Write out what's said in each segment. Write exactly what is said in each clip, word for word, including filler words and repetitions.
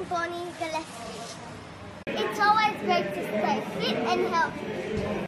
Bonnie Gillespie. It's always great to stay fit and healthy.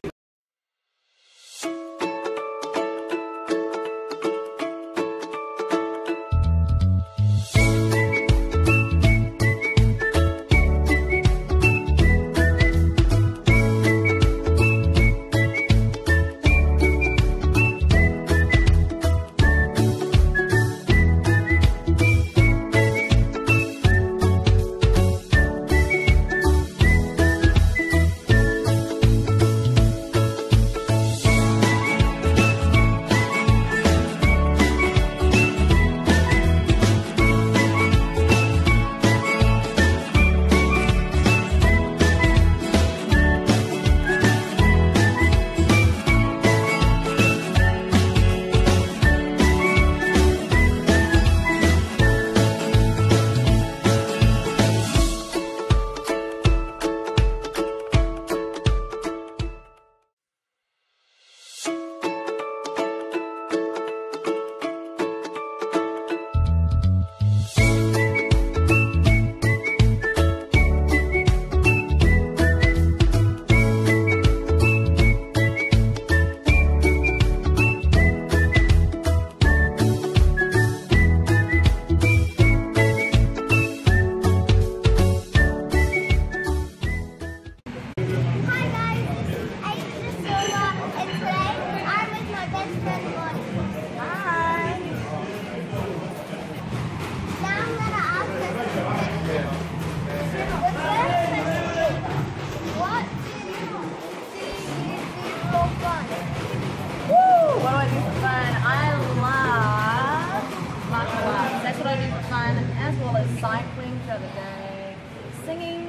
As well as cycling the other day, singing.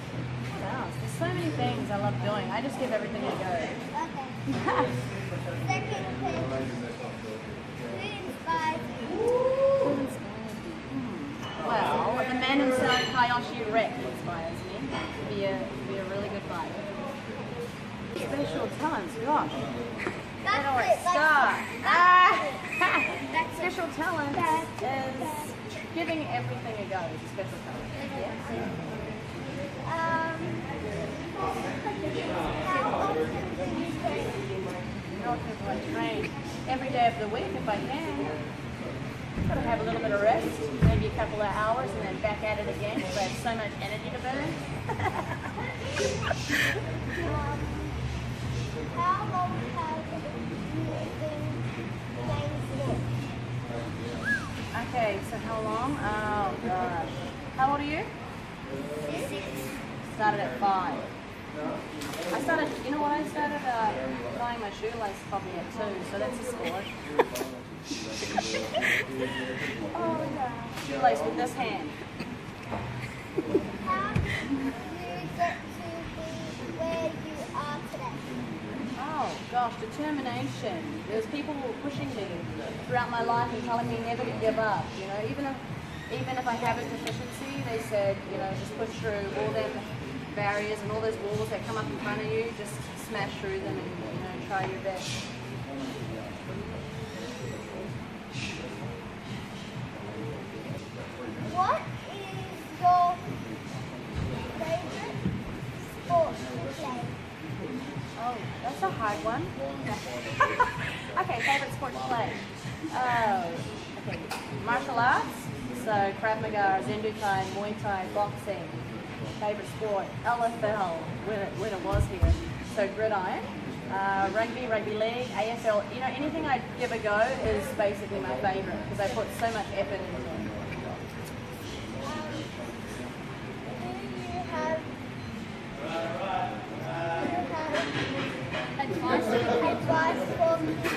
What else? There's so many things I love doing. I just give everything a go. Okay. Second question. Who inspires you? Who inspires you? Well, the man himself, Hayashi Rex, inspires me to be a, to be a really good biker. Special talents, gosh. Where do I start? Ah, special talent is giving everything a go. Is a special talent. Yeah. Um, how often do you train? How often do I train? Every day of the week if I can. Got to have a little bit of rest, maybe a couple of hours, and then back at it again because I have so much energy to burn. um, how long have you been playing sports? Okay, so how long? Oh gosh. How old are you? Six. Started at five. I started, you know what, I started uh, tying my shoelace probably at two, so that's a score. Oh yeah. Shoelace with this hand. How did you get to be where you are today? Oh gosh, determination. There's people pushing me throughout my life and telling me never to give up. You know, even if even if I have a deficiency, they said, you know, just push through all them barriers and all those walls that come up in front of you, just smash through them and, you know, try your best. What is your favorite sport to play? Oh, that's a hard one. Okay, favorite sport to play. Oh, okay. Martial arts. So Krav Maga, Zendukai, Muay Thai, boxing. Favorite sport, L F L, when it, when it was here. So gridiron. Uh, rugby, rugby league, A F L. You know, anything I give a go is basically my favorite because I put so much effort into it. Advice, advice for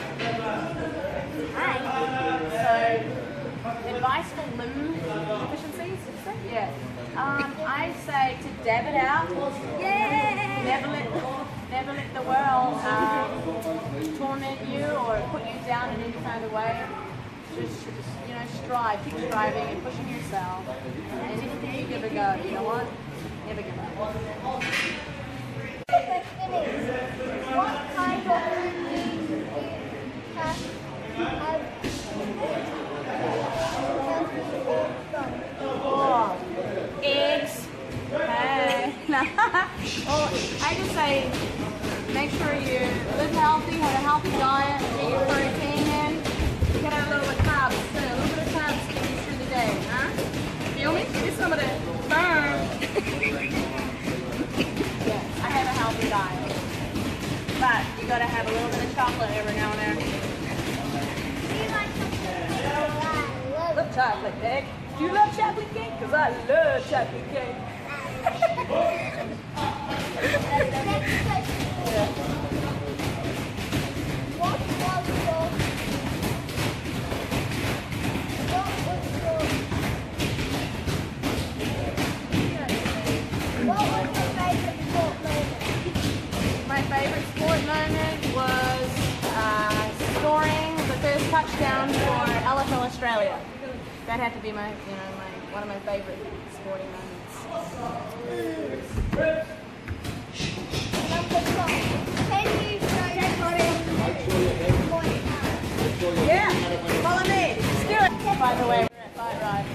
Hi. So, advice for limb deficiencies, did you say? Yeah. Um, I say to dab it out. Yeah. Never let, never let the world um, torment you or put you down in any kind of way. Just, just, you know, strive, keep striving and pushing yourself. And anything you give a go, you know what? Never give up. What kind of food do you have, have Oh, eggs, chocolate cake. Do you love chocolate cake? Because I love chocolate cake. Yeah. What was your, what was your, what was your favourite sport moment? My favorite sport moment was uh, scoring the first touchdown for L F L Australia. That had to be my, you know, my one of my favorite sporting moments. Number five. Can you show me? Yeah, follow me. Let's do it. By the way, we're at Fight Ride.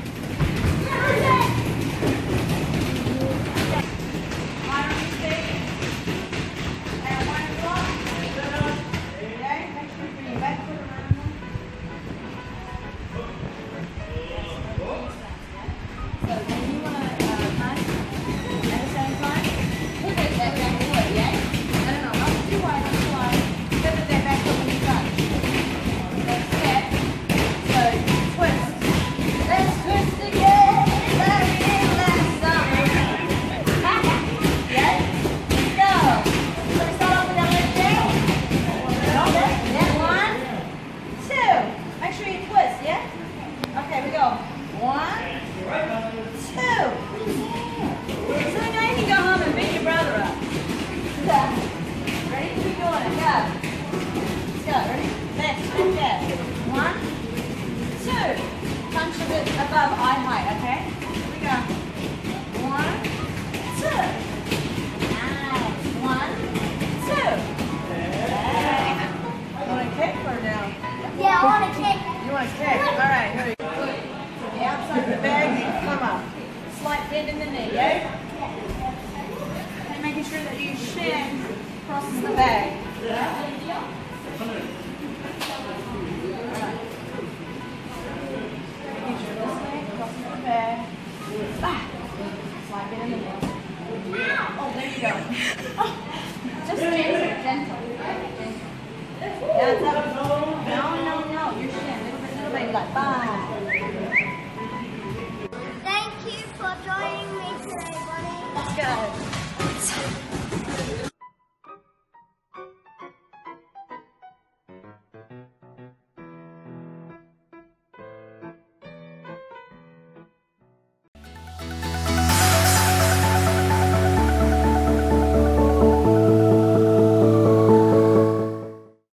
Above eye height, okay? Here we go. One, two. Nice. One, two. Okay. You want a kick or no? Yeah, I want a kick. You want a kick? All right, here we go. Put the outside of the bag, come up. Slight bend in the knee, yeah? And making sure that your shin crosses the bag. Ah, slide it in the middle. Oh, there you go. Oh, just gentle, gentle. Yeah, it's up. No, no, no. Your shin. Little bit, little bit. Like, bye. Thank you for joining me today, Bonnie. Let's go.